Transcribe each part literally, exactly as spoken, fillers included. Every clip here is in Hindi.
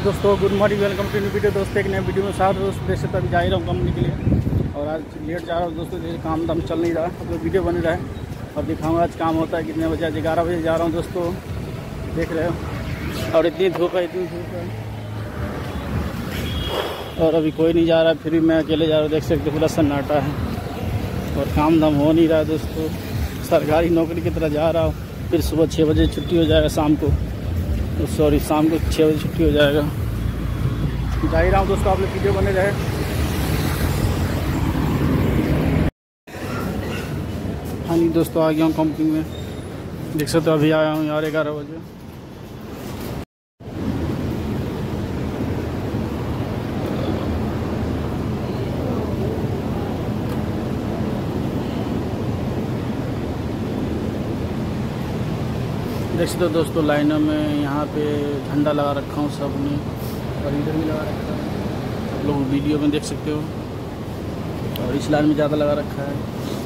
दोस्तों, good morning, welcome to new video. दोस्तों एक नए वीडियो में साथ दोस्त देख तभी जा ही रहा हूँ कंपनी के लिए और आज लेट जा रहा हूँ दोस्तों। जैसे काम दाम चल नहीं रहा, अब तो वीडियो बन रहा है और दिखाऊंगा आज काम होता है कितने बजे। आज ग्यारह बजे जा रहा हूँ दोस्तों, देख रहे हो। और इतनी धूप है, इतनी धूप है और अभी कोई नहीं जा रहा है, फिर भी मैं अकेले जा रहा हूँ। देख सकते पूरा सन्नाटा है और काम दाम हो नहीं रहा है दोस्तों। सरकारी नौकरी की तरह जा रहा हूँ, फिर सुबह छः बजे छुट्टी हो जाएगा, शाम को सॉरी शाम को छः बजे छुट्टी हो जाएगा। जा ही रहा हूँ दोस्तों, आप लोग वीडियो बने रहे। हाँ जी दोस्तों, आ गया हूँ कंपनी में, देख सकते हो। अभी आया हूँ यार ग्यारह बजे। देख सकते हो दोस्तों, लाइनों में यहाँ पे झंडा लगा रखा हूँ सब ने, और इधर भी लगा रखा है, आप लोग वीडियो में देख सकते हो। और इस लाइन में ज़्यादा लगा रखा है,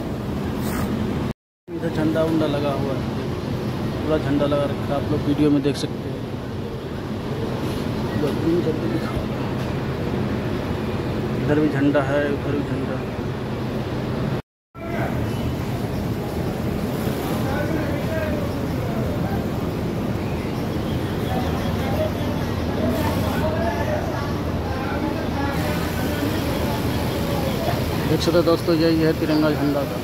इधर झंडा उंडा लगा हुआ है, पूरा झंडा लगा रखा है, आप लोग वीडियो में देख सकते हो। इधर भी झंडा है, उधर भी झंडा है। देख सकते हो दोस्तों, यही है तिरंगा झंडा का।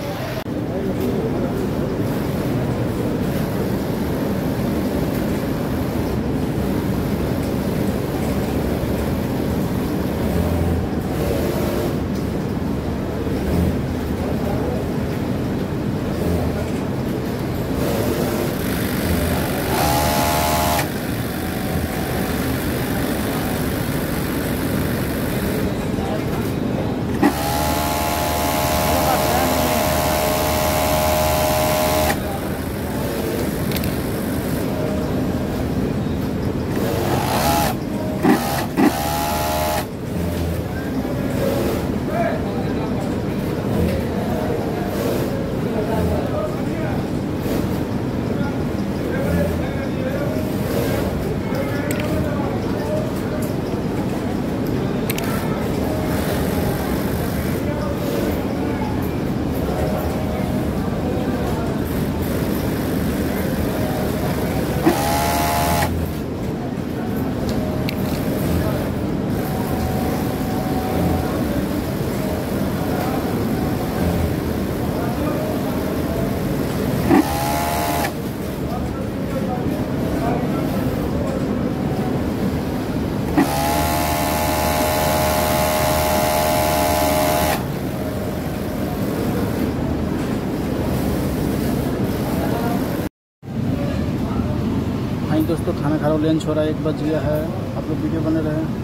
दोस्तों खाना खा रहा हूँ, लंच हो रहा है, एक बज गया है। आप लोग वीडियो बने रहे।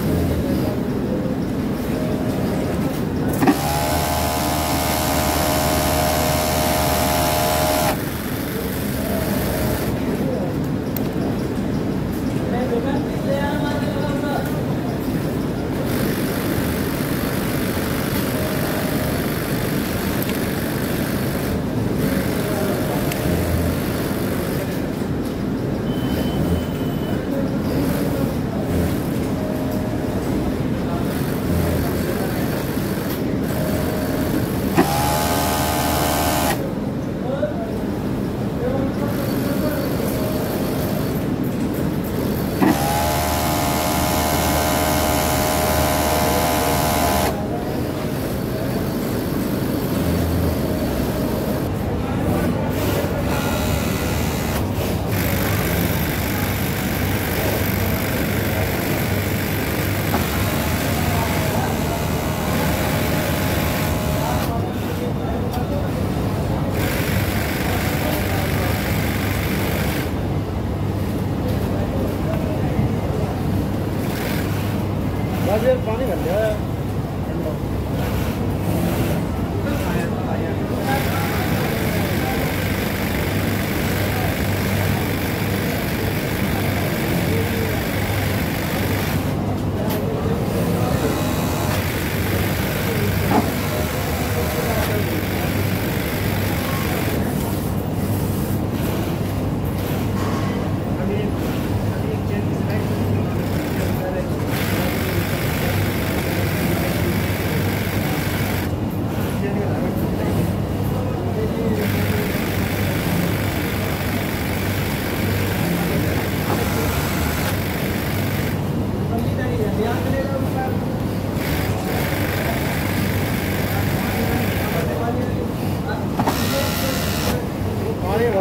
पानी भर लिया है।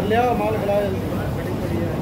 माल ले आओ, माल खिलाओ जल्दी, बड़ी बड़ी है।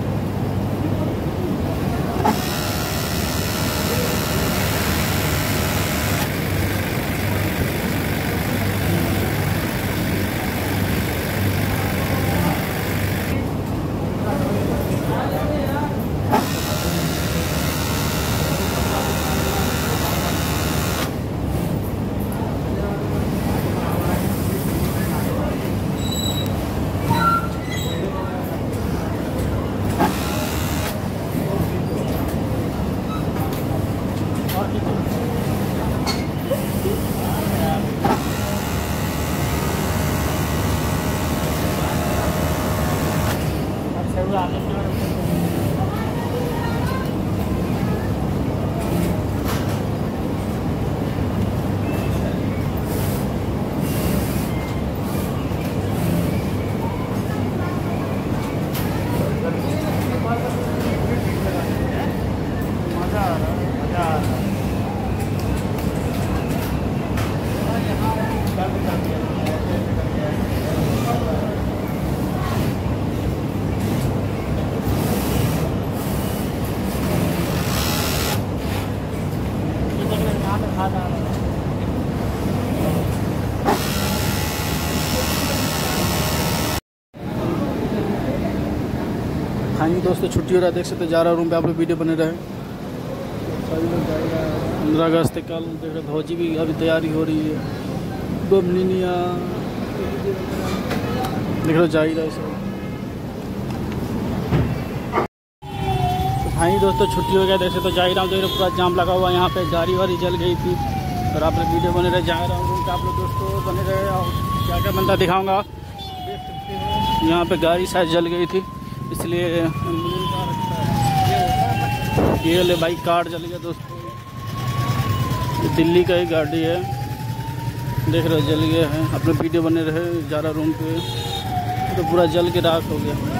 हाँ जी दोस्तों, छुट्टी हो रहा है, देख सकते जा रहा रूम पे, आप लोग वीडियो बने रहे। पंद्रह अगस्त कल देख रहे, भौजी भी अभी तैयारी हो रही है, बमनिया देख रहे जा ही रहा है सब। हाँ जी दोस्तों, छुट्टी हो गया, देख सकते तो जा ही रहा हूँ। देख रहे पूरा जाम लगा हुआ है यहाँ पे, गाड़ी वाड़ी जल गई थी और आप लोग वीडियो बने रहे, जा रहा हूँ रूम पे, आप लोग दोस्तों बने रहे और क्या क्या बनता दिखाऊँगा। देख सकते हैं यहाँ पे गाड़ी शायद जल गई थी, इसलिए ये ले बाइक कार जल गया दोस्तों। ये दिल्ली का ही गाड़ी है, देख रहे हो जल गया है। अपने वीडियो बने रहे, जा रहा रूम पे, तो पूरा जल के राख हो गया।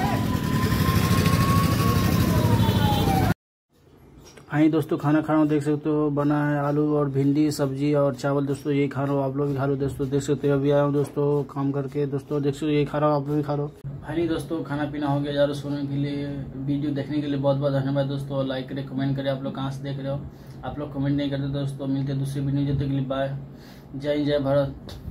हाँ दोस्तों, खाना खा रहा हूँ, देख सकते हो बना है आलू और भिंडी सब्जी और चावल दोस्तों, यही खा रहा हूँ, आप लोग भी खा लो दोस्तों। देख सकते हो अभी आया हूँ दोस्तों काम करके दोस्तों, देख सकते हो यही खा रहा हूँ, आप लोग भी खा लो। हाँ नहीं दोस्तों, खाना पीना हो गया, जा रहा सोने के लिए। वीडियो देखने के लिए बहुत बहुत धन्यवाद दोस्तों। लाइक करें, कमेंट करें, आप लोग कहाँ से देख रहे हो, आप लोग कमेंट नहीं करते दोस्तों। मिलते दूसरी वीडियो, जब तक के लिए बाय, जय जय भारत।